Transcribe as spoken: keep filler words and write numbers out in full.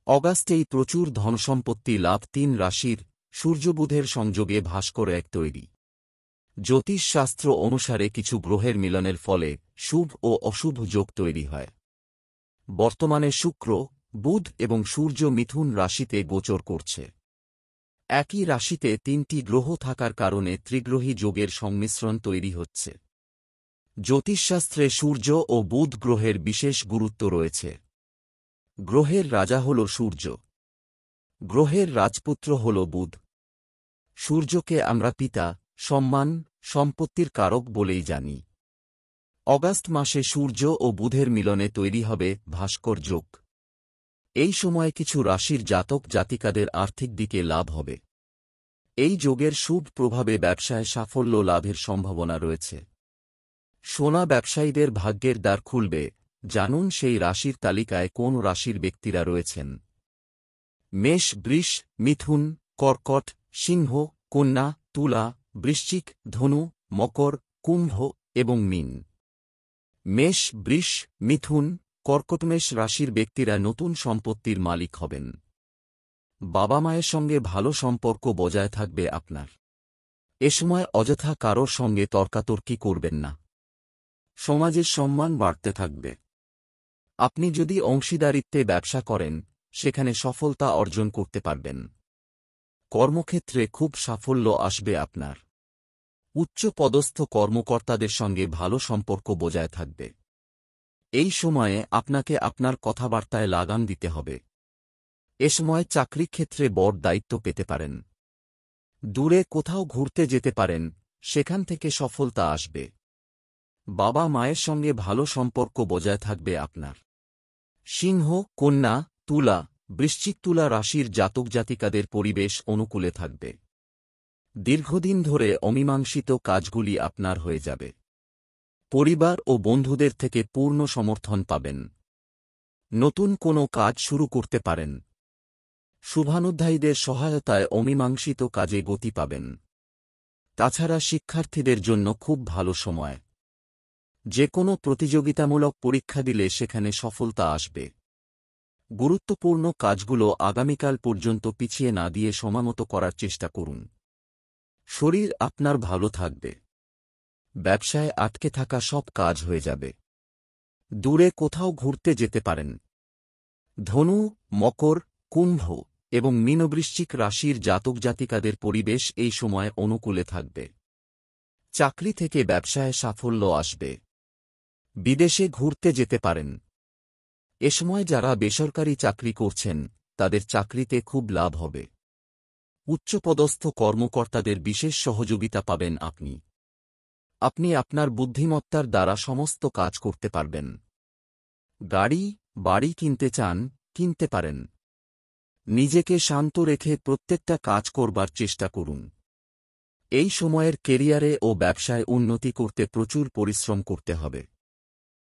অগাস্টেই প্রচুর ধনসম্পত্তি লাভ। তিন রাশির সূর্যবুধের সংযোগে ভাস্কর এক তৈরি। জ্যোতিষশাস্ত্র অনুসারে কিছু গ্রহের মিলনের ফলে শুভ ও অশুভ যোগ তৈরি হয়। বর্তমানে শুক্র, বুধ এবং সূর্য মিথুন রাশিতে গোচর করছে। একই রাশিতে তিনটি গ্রহ থাকার কারণে ত্রিগ্রহী যোগের সংমিশ্রণ তৈরি হচ্ছে। জ্যোতিষশাস্ত্রে সূর্য ও বুধ গ্রহের বিশেষ গুরুত্ব রয়েছে। গ্রহের রাজা হল সূর্য, গ্রহের রাজপুত্র হল বুধ। সূর্যকে আমরা পিতা, সম্মান, সম্পত্তির কারক বলেই জানি। অগাস্ট মাসে সূর্য ও বুধের মিলনে তৈরি হবে ভাস্কর যোগ। এই সময় কিছু রাশির জাতক জাতিকাদের আর্থিক দিকে লাভ হবে। এই যোগের শুভ প্রভাবে ব্যবসায় সাফল্য লাভের সম্ভাবনা রয়েছে। সোনা ব্যবসায়ীদের ভাগ্যের দ্বার খুলবে। জানুন সেই রাশির তালিকায় কোন রাশির ব্যক্তিরা রয়েছেন। মেষ, বৃষ, মিথুন, কর্কট, সিংহ, কন্যা, তুলা, বৃশ্চিক, ধনু, মকর, কুম্ভ এবং মীন। মেষ, বৃষ, মিথুন, কর্কট। মেষ রাশির ব্যক্তিরা নতুন সম্পত্তির মালিক হবেন। বাবা মায়ের সঙ্গে ভালো সম্পর্ক বজায় থাকবে আপনার। এ সময় অযথা কারোর সঙ্গে তর্কাতর্কি করবেন না। সমাজের সম্মান বাড়তে থাকবে। আপনি যদি অংশীদারিত্বে ব্যবসা করেন, সেখানে সফলতা অর্জন করতে পারবেন। কর্মক্ষেত্রে খুব সাফল্য আসবে আপনার। উচ্চ পদস্থ কর্মকর্তাদের সঙ্গে ভালো সম্পর্ক বজায় থাকবে। এই সময়ে আপনাকে আপনার কথাবার্তায় লাগাম দিতে হবে। এ সময় চাকরি ক্ষেত্রে বড় দায়িত্ব পেতে পারেন। দূরে কোথাও ঘুরতে যেতে পারেন, সেখান থেকে সফলতা আসবে। বাবা মায়ের সঙ্গে ভালো সম্পর্ক বজায় থাকবে আপনার। সিংহ, কন্যা, তুলা, বৃশ্চিক। তুলা রাশির জাতক জাতিকাদের পরিবেশ অনুকূলে থাকবে। দীর্ঘদিন ধরে অমীমাংসিত কাজগুলি আপনার হয়ে যাবে। পরিবার ও বন্ধুদের থেকে পূর্ণ সমর্থন পাবেন। নতুন কোনো কাজ শুরু করতে পারেন। শুভানুধ্যায়ীদের সহায়তায় অমীমাংসিত কাজে গতি পাবেন। তাছাড়া শিক্ষার্থীদের জন্য খুব ভালো সময়। যে কোনো প্রতিযোগিতামূলক পরীক্ষা দিলে সেখানে সফলতা আসবে। গুরুত্বপূর্ণ কাজগুলো আগামীকাল পর্যন্ত পিছিয়ে না দিয়ে সময়মতো করার চেষ্টা করুন। শরীর আপনার ভালো থাকবে। ব্যবসায় আটকে থাকা সব কাজ হয়ে যাবে। দূরে কোথাও ঘুরতে যেতে পারেন। ধনু, মকর, কুম্ভ এবং মীনবৃশ্চিক রাশির জাতক জাতিকাদের পরিবেশ এই সময় অনুকূলে থাকবে। চাকরি থেকে ব্যবসায় সাফল্য আসবে। বিদেশে ঘুরতে যেতে পারেন। এ সময় যারা বেসরকারি চাকরি করছেন, তাদের চাকরিতে খুব লাভ হবে। উচ্চপদস্থ কর্মকর্তাদের বিশেষ সহযোগিতা পাবেন আপনি। আপনি আপনার বুদ্ধিমত্তার দ্বারা সমস্ত কাজ করতে পারবেন। গাড়ি, বাড়ি কিনতে চান, কিনতে পারেন। নিজেকে শান্ত রেখে প্রত্যেকটা কাজ করবার চেষ্টা করুন। এই সময়ের কেরিয়ারে ও ব্যবসায় উন্নতি করতে প্রচুর পরিশ্রম করতে হবে।